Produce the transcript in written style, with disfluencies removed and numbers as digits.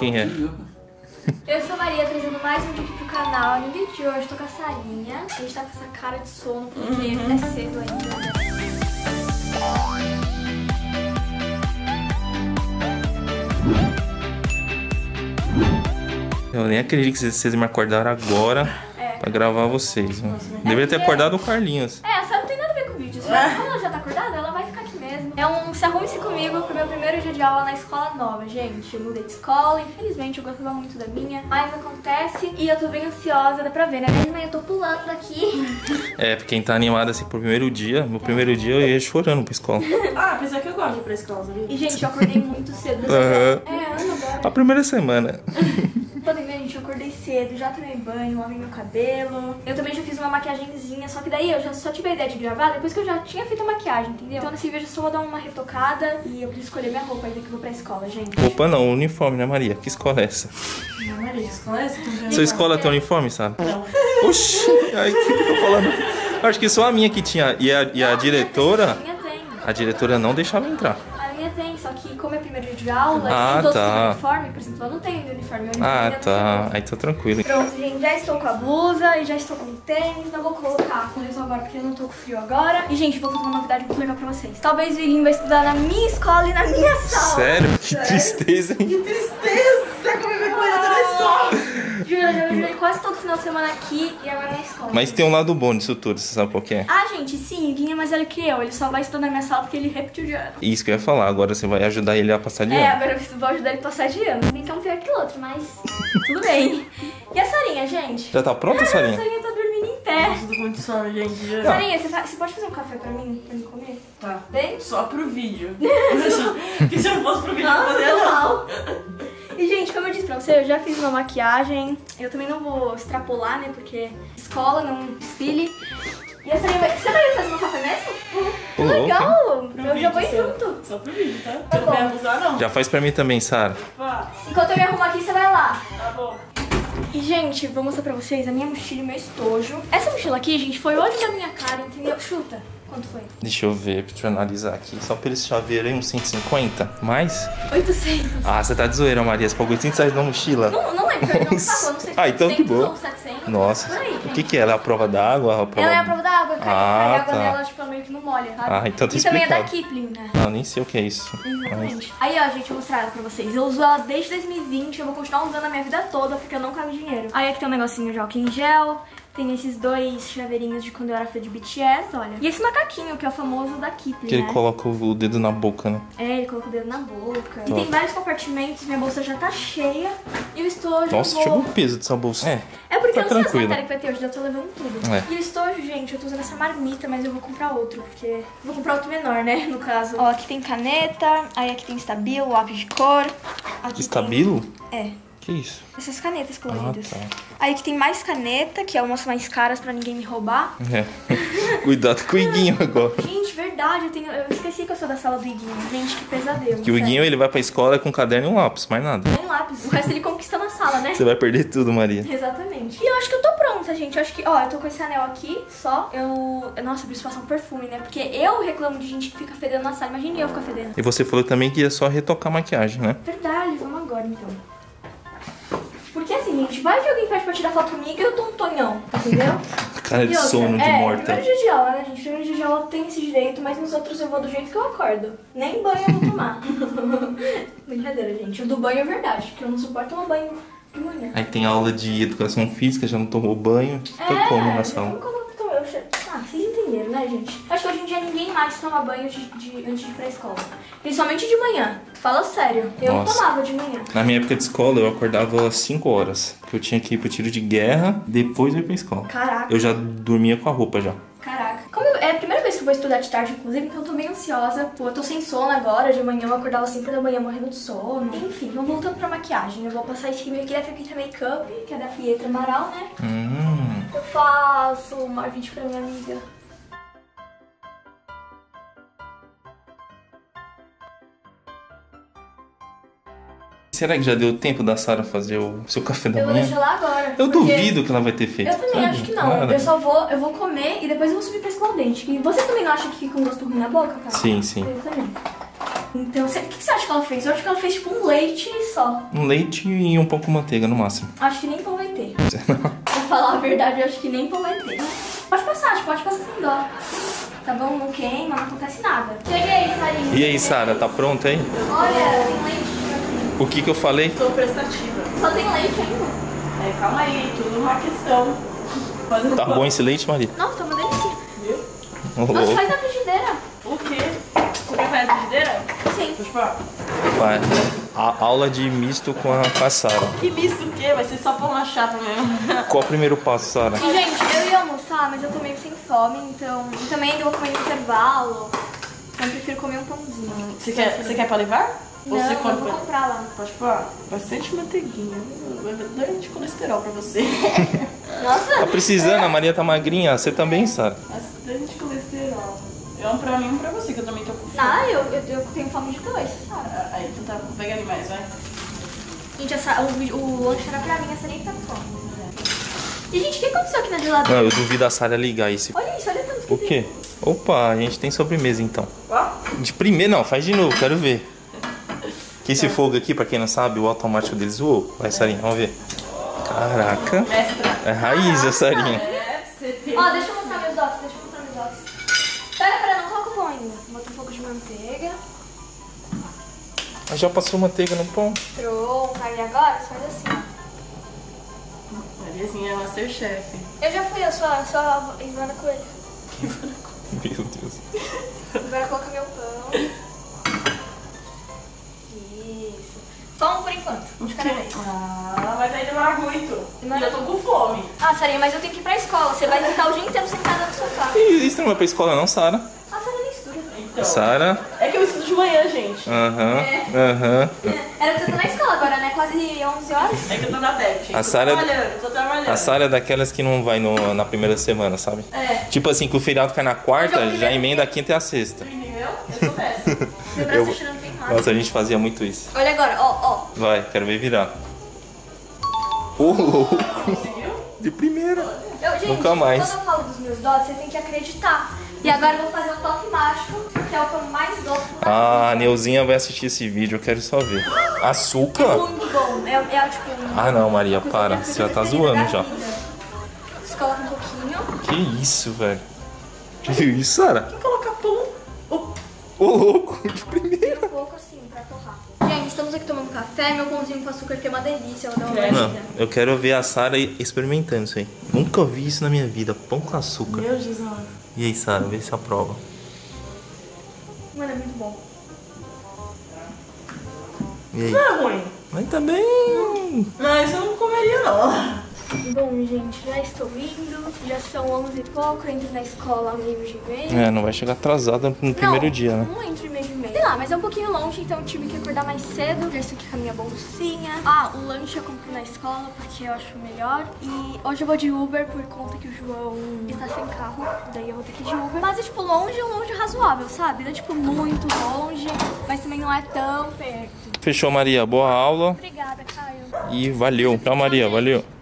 Quem é? Eu sou a Maria, trazendo mais um vídeo pro canal. No vídeo de hoje eu tô com a Sarinha. A gente tá com essa cara de sono porque é cedo ainda, né? Eu nem acredito que vocês me acordaram agora pra gravar vocês. Né? Deveria ter acordado o Carlinhos. É, a Sara não tem nada a ver com o vídeo. Como ela já tá acordada, ela vai ficar aqui mesmo. É um se arrume-se comigo pro meu primeiro dia de aula na escola nova, gente. Eu mudei de escola, infelizmente eu gostava muito da minha, mas acontece e eu tô bem ansiosa, dá pra ver, né? Mesmo eu tô pulando daqui. É, quem tá animado assim pro primeiro dia, meu primeiro dia eu ia chorando pra escola. Ah, apesar que eu gosto de ir pra escola, sabia? E, gente, eu acordei muito cedo. É, agora. A primeira semana. Podem ver, gente, eu acordei cedo, já tomei banho, lavei meu cabelo. Eu também já fiz uma maquiagenzinha, só que daí eu já só tive a ideia de gravar depois que eu já tinha feito a maquiagem, entendeu? Então nesse vídeo eu só vou dar uma retocada e eu preciso escolher minha roupa ainda que eu vou pra escola, gente. Roupa não, uniforme, né, Maria? Que escola é essa? Não, Maria, que escola é essa? Sua escola tem uniforme, sabe? Não. Oxi, aí o que eu tô falando? Acho que só a minha que tinha. E a diretora. A minha tem. A diretora não deixava entrar. A minha tem, só que como é primeiro dia de aula, Ah, e todos tá. têm uniforme, por exemplo, eu não tenho uniforme. Ah, tá. Aí tá tranquilo. Pronto, gente, já estou com a blusa e já estou com o tênis. Não vou colocar com isso agora porque eu não tô com frio agora. E, gente, vou contar uma novidade muito legal pra vocês. Talvez o Iguinho vai estudar na minha escola e na minha sala. Sério? Que tristeza, hein? Que tristeza! Conviver com ele toda a escola! Juro, eu já vejo ele quase todo final de semana aqui e agora na escola. Mas tem um lado bom disso tudo, você sabe qual que é? Ah, gente, sim, o Iguinho é mais velho que eu. Ele só vai estudar na minha sala porque ele repetiu de ano. Isso que eu ia falar, agora você vai ajudar ele a passar de É, ano. agora eu vou ajudar ele a passar de ano. Então pior que o outro, mas tudo bem. E a Sarinha, gente? Já tá pronta, A Sarinha? Sarinha tá dormindo em pé. Nossa, tô com muito sono, gente. Sarinha, você pode fazer um café pra mim comer? Tá. Vem? Só pro vídeo. Porque se eu não fosse pro vídeo, eu não Nossa, poderia tô não. mal. E, gente, como eu disse pra você, eu já fiz uma maquiagem. Eu também não vou extrapolar, né? Porque escola, não desfile. E a Sarinha vai... Você vai fazer um café mesmo? Ô, Legal! Pro Eu já vou ir vídeo, junto. Só pro vídeo, tá? Tá Eu não bom. vai abusar, não. Já faz pra mim também, Sara. Pá, Enquanto eu me arrumo aqui, você vai lá. tá bom. E, gente, vou mostrar pra vocês a minha mochila e meu estojo. Essa mochila aqui, gente, foi o olho da minha cara, entendeu? Chuta. Quanto foi? Deixa eu ver, pra eu analisar aqui. Só pelo esse chaveiro aí, uns 150. Mais? 800. Ah, você tá de zoeira, Maria. Você pagou 800 reais na mochila? Não lembro, eu não pagou, não sei se Ah, então que 800 bom. ou 700. Nossa. Por aí, O que é? Ela é a prova d'água? Ela é a prova da água, cara. Ah, a água tá. dela, tipo, meio que não molha, sabe? Ah, então tá E também é da explicado. Kipling, né? Ah, nem sei o que é isso. Mas... Exatamente. Aí, ó, gente, eu vou mostrar ela pra vocês. Eu uso ela desde 2020, eu vou continuar usando a minha vida toda, porque eu não cago dinheiro. Aí aqui tem um negocinho de álcool em gel. Tem esses dois chaveirinhos de quando eu era fã de BTS, olha. E esse macaquinho, que é o famoso da Kipling, Que ele né? coloca o dedo na boca, né? É, ele coloca o dedo na boca. E Ó. tem vários compartimentos, minha bolsa já tá cheia. E o estojo Nossa, eu chegou vou... o peso dessa bolsa. É. É porque tá eu não sei as tranquilo. matérias que vai ter hoje, eu tô levando tudo. É. E o estojo, gente, eu tô usando essa marmita, mas eu vou comprar outro, porque... Eu vou comprar outro menor, né, no caso. Ó, aqui tem caneta, aí aqui tem estabilo, lápis de cor. Aqui Estabilo? É, Que isso? essas canetas coloridas. Ah, tá. Aí aqui tem mais caneta, que é umas mais caras pra ninguém me roubar. É. Cuidado com o Iguinho agora. Gente, verdade, eu esqueci que eu sou da sala do Iguinho. Gente, que pesadelo. Que o Iguinho, sério. ele vai pra escola com um caderno e um lápis, mais nada. Nem lápis, o resto ele conquista na sala, né? Você vai perder tudo, Maria. Exatamente. E eu acho que eu tô pronta, gente. Eu acho que, ó, eu tô com esse anel aqui, só. Nossa, eu preciso passar um perfume, né? Porque eu reclamo de gente que fica fedendo na sala. Imagina eu ficar fedendo. E você falou também que ia só retocar a maquiagem, né? Verdade, vamos agora, então. Porque assim, gente, vai que alguém pede pra tirar foto comigo e eu tô um tonhão, entendeu? Cara de E outra, sono, de morta. primeiro dia de aula, né, gente? Primeiro dia de aula tem esse direito, mas nos outros eu vou do jeito que eu acordo. Nem banho eu vou tomar. Brincadeira, gente. O do banho é verdade, porque eu não suporto tomar banho de manhã. Aí tem aula de educação física, já não tomou banho. Fica como na sala? Vocês entenderam, né, gente? Acho que hoje em dia ninguém mais toma banho antes de ir pra escola. Principalmente de manhã. Fala sério. Eu não Nossa. tomava de manhã. Na minha época de escola, eu acordava às 5 horas. Porque eu tinha que ir pro tiro de guerra, depois eu ia pra escola. Caraca. Eu já dormia com a roupa já. Caraca. É a primeira vez que eu vou estudar de tarde, inclusive, então eu tô bem ansiosa. Pô, eu tô sem sono agora. De manhã eu acordava 5 da manhã morrendo de sono. Enfim, vamos voltando pra maquiagem. Eu vou passar esse rímel aqui da Pepita Makeup, que é da Pietra Amaral, né? Eu faço uma vídeo pra minha amiga. Será que já deu tempo da Sara fazer o seu café da Eu vou manhã? deixar lá agora. Eu porque duvido que ela vai ter feito. Eu também sabe? acho que não. Cara. Eu vou comer e depois eu vou subir pra escovar o dente. E você também não acha que fica um gosto ruim na boca, cara? Sim, sim. Eu também. Então, o que você acha que ela fez? Eu acho que ela fez tipo um leite só. Um leite e um pouco de manteiga no máximo. Acho que nem pão vai ter. Pra falar a verdade, eu acho que nem pão vai ter. Pode passar sem dó. Tá bom? Não queima, não acontece nada. Cheguei, Sarinha. E aí, Sara, tá pronta aí? Olha, tem leite. O que eu falei? Sou prestativa. Só tem leite ainda. Calma aí, tudo uma questão. Tá bom esse leite, Maria? Nossa, tá uma delícia. Viu? Nossa, faz na frigideira. O quê? Você quer fazer a frigideira? Sim. Deixa eu falar. Vai. A aula de misto com a Sara. Que misto o quê? Vai ser só pão na chapa mesmo. Qual o primeiro passo, Sara? E, gente, eu ia almoçar, mas eu tô meio sem fome, então... E também ainda vou comer no intervalo. Então eu prefiro comer um pãozinho. Você quer pra levar? Não, Ou você eu vou comprar lá. Pode pôr bastante manteiguinha. Vai dar de colesterol pra você. Nossa! Tá precisando, a Maria tá magrinha. Você também, Sara? Bastante colesterol. É um pra mim e um pra você, que eu também tô com fome. Ah, eu tenho fome de dois, sabe? Aí, tu tá pegando mais, vai. Gente, o lanche era pra mim, essa nem tá com fome. E, gente, o que aconteceu aqui na geladeira? Não, eu duvido a Sara ligar esse. Olha isso, olha tanto que O quê? Opa, a gente tem sobremesa então. Ó. De primeiro, não, faz de novo, quero ver. Que esse fogo aqui, pra quem não sabe, o automático deles voou. Vai, Sarinha, vamos ver. Caraca. Mestra. É raiz, a Sarinha. Você tem... Ó, deixa eu mostrar meus dots, Pera, não coloca o pão ainda. Bota um pouco de manteiga. Já passou manteiga no pão. Pronto, aí agora você faz assim, ó. Mariazinha é Masterchef. Eu já fui, eu sou a Ivana Coelho. Meu Deus. Agora coloca meu pão. Isso. Só um por enquanto, um de cada vez. Ah, mas aí demora muito. Demora. Eu tô com fome. Ah, Sarinha, mas eu tenho que ir pra escola. Você vai ficar o dia inteiro sentada no sofá. Isso não vai pra escola não, Sara? Ah, Sara nem estuda. Então. Sara? É que eu estudo de manhã, gente. Aham. Era pra você estar na escola agora, né? Quase 11 horas. É que eu tô na DEP, gente. A Sara- Tô trabalhando. A Sara é daquelas que não vai na primeira semana, sabe? É. Tipo assim, que o feriado cai na quarta, Mas eu já emenda a quinta e a sexta. Entendeu? Eu sou dessa. Meu braço tá cheirando bem rápido. Nossa, a gente fazia muito isso. Olha agora, ó. Vai, quero ver virar. Ô, louco. De primeira. Gente, Nunca mais. quando eu falo dos meus dotes, você tem que acreditar. E agora eu vou fazer o toque mágico, que é o que eu mais gosto. Ah, a Neuzinha vai assistir esse vídeo, eu quero só ver. Açúcar? Muito bom. É tipo... Ah não, Maria, coisa para. minha Você já tá preferida zoando da já. vida. Você coloca um pouquinho. Que isso, velho? Que isso, Sara? Quem coloca pão? Ô, louco, de primeira. Um pouco assim, pra torrar. Gente, estamos aqui tomando café. Meu pãozinho com açúcar que é uma delícia. Eu vou dar uma Credo. Não, mordida. eu quero ver a Sara experimentando isso aí. Nunca vi isso na minha vida, pão com açúcar. Meu Deus, mano. E aí, Sara, vê se aprova. Mano, é muito bom. E aí? Não é ruim. Mas também... Mas eu não comeria, não. Bom, gente, já estou indo. Já são 11 e pouco. Eu entro na escola meio-dia e meia. É, não vai chegar atrasada no primeiro dia, né? Não entro meio-dia e meia. Sei lá, mas é um pouquinho longe, então eu tive que acordar mais cedo. Já estou aqui com a minha bolsinha. Ah, o lanche eu compro na escola porque eu acho melhor. E hoje eu vou de Uber por conta que o João está sem carro. Daí eu vou ter que ir de Uber. Mas é tipo longe, um longe razoável, sabe? Não é tipo muito longe, mas também não é tão perto. Fechou, Maria. Boa aula Obrigada, Caio. e valeu. Tchau, Maria. Valeu.